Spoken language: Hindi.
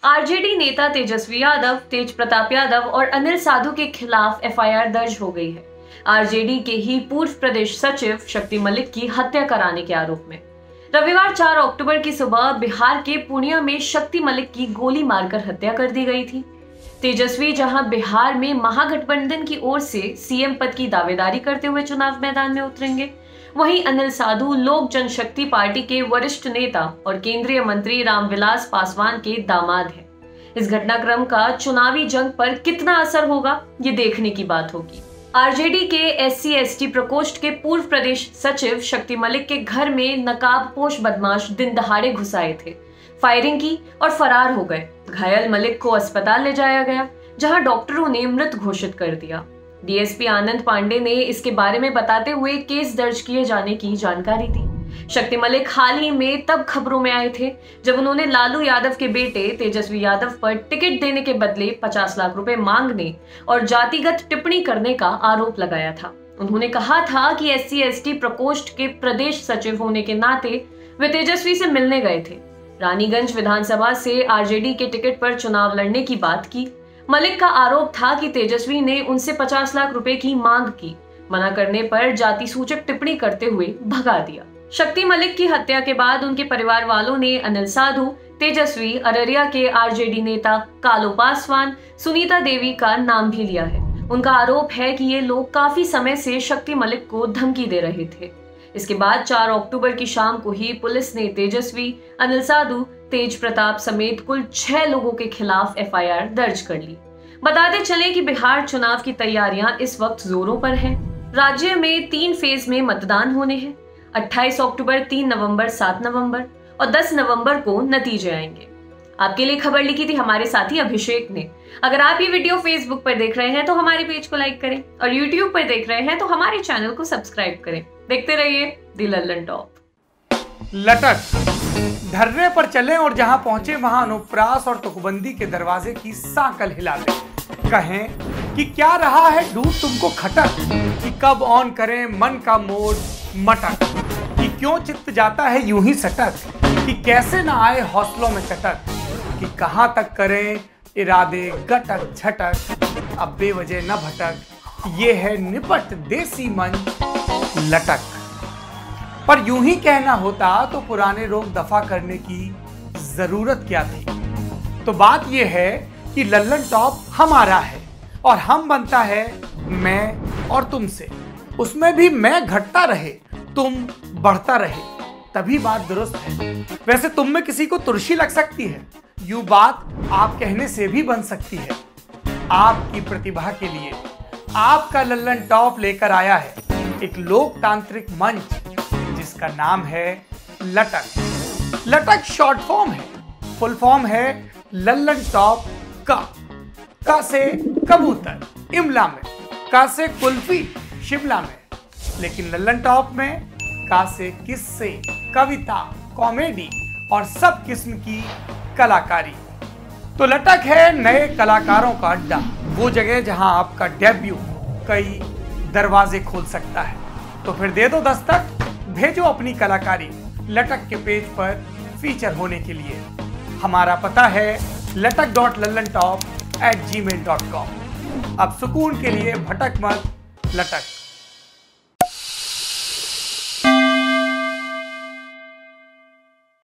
आरजेडी नेता तेजस्वी यादव, तेज प्रताप यादव और अनिल साधु के खिलाफ एफआईआर दर्ज हो गई है। आरजेडी के ही पूर्व प्रदेश सचिव शक्ति मलिक की हत्या कराने के आरोप में रविवार 4 अक्टूबर की सुबह बिहार के पूर्णिया में शक्ति मलिक की गोली मारकर हत्या कर दी गई थी। तेजस्वी जहां बिहार में महागठबंधन की ओर से सीएम पद की दावेदारी करते हुए चुनाव मैदान में उतरेंगे, वहीं अनिल साधु लोक जनशक्ति पार्टी के वरिष्ठ नेता और केंद्रीय मंत्री रामविलास पासवान के दामाद हैं। इस घटनाक्रम का चुनावी जंग पर कितना असर होगा, ये देखने की बात होगी। आरजेडी के SC/ST प्रकोष्ठ के पूर्व प्रदेश सचिव शक्ति मलिक के घर में नकाबपोश बदमाश दिन दहाड़े घुस आए थे, फायरिंग की और फरार हो गए। घायल मलिक को अस्पताल ले जाया गया, जहां डॉक्टरों ने मृत घोषित कर दिया। डीएसपी आनंद पांडे ने इसके बारे में बताते हुए केस दर्ज किए जाने की जानकारी दी। शक्ति मलिक हाल ही में तब खबरों में आए थे जब उन्होंने लालू यादव के बेटे तेजस्वी यादव पर टिकट देने के बदले 50 लाख रुपए मांगने और जातिगत टिप्पणी करने का आरोप लगाया था। उन्होंने कहा था कि SC/ST प्रकोष्ठ के प्रदेश सचिव होने के नाते वे तेजस्वी से मिलने गए थे। रानीगंज विधानसभा से आरजेडी के टिकट पर चुनाव लड़ने की बात की। मलिक का आरोप था कि तेजस्वी ने उनसे 50 लाख रुपए की मांग की, मना करने पर जाति सूचक टिप्पणी करते हुए भगा दिया। शक्ति मलिक की हत्या के बाद उनके परिवार वालों ने अनिल साधु, तेजस्वी, अररिया के आरजेडी नेता कालू पासवान, सुनीता देवी का नाम भी लिया है। उनका आरोप है कि ये लोग काफी समय से शक्ति मलिक को धमकी दे रहे थे। इसके बाद 4 अक्टूबर की शाम को ही पुलिस ने तेजस्वी, अनिल साधु, तेज प्रताप समेत कुल 6 लोगों के खिलाफ एफआईआर दर्ज कर ली। बताते चले कि बिहार चुनाव की तैयारियां इस वक्त जोरों पर हैं। राज्य में 3 फेज में मतदान होने हैं। 28 अक्टूबर, 3 नवंबर, 7 नवंबर और 10 नवंबर को नतीजे आएंगे। आपके लिए खबर लिखी थी हमारे साथी अभिषेक ने। अगर आप ये वीडियो फेसबुक पर देख रहे हैं तो हमारे पेज को लाइक करें और यूट्यूब पर देख रहे हैं तो हमारे चैनल को सब्सक्राइब करें। देखते रहिए द लल्लन टॉप। लटक धरने पर चले और जहां पहुंचे वहां अनुप्रास और तुकबंदी के दरवाजे की सांकल हिला दे। कहें कि क्या रहा है ढूंढ तुमको खटक, कि कब ऑन करें मन का मोड मटक, कि क्यों चित्त जाता है यूं ही सटक, कि कैसे ना आए हौसलों में चटक, कि कहां तक करें इरादे गटक झटक, अब बेवजह न भटक, ये है निपट देसी मन लटक। पर यूं ही कहना होता तो पुराने रोग दफा करने की जरूरत क्या थी। तो बात यह है कि लल्लन टॉप हमारा है और हम बनता है मैं और तुमसे। उसमें भी मैं घटता रहे, तुम बढ़ता रहे, तभी बात दुरुस्त है। वैसे तुम में किसी को तुरशी लग सकती है, यूं बात आप कहने से भी बन सकती है। आपकी प्रतिभा के लिए आपका लल्लन टॉप लेकर आया है एक लोकतांत्रिक मंच जिसका नाम है लटक। लटक शॉर्ट फॉर्म है, फुल फॉर्म है लल्लन टॉप का से कबूतर इमला में, का से कुल्फी शिमला में, लेकिन लल्लन टॉप में का से किस्से, कविता, कॉमेडी और सब किस्म की कलाकारी। तो लटक है नए कलाकारों का अड्डा, वो जगह जहां आपका डेब्यू कई दरवाजे खोल सकता है। तो फिर दे दो दस्तक, भेजो अपनी कलाकारी लटक के पेज पर फीचर होने के लिए। हमारा पता है latak.lallantop@gmail.com। अब सुकून के लिए भटक मत, लटक।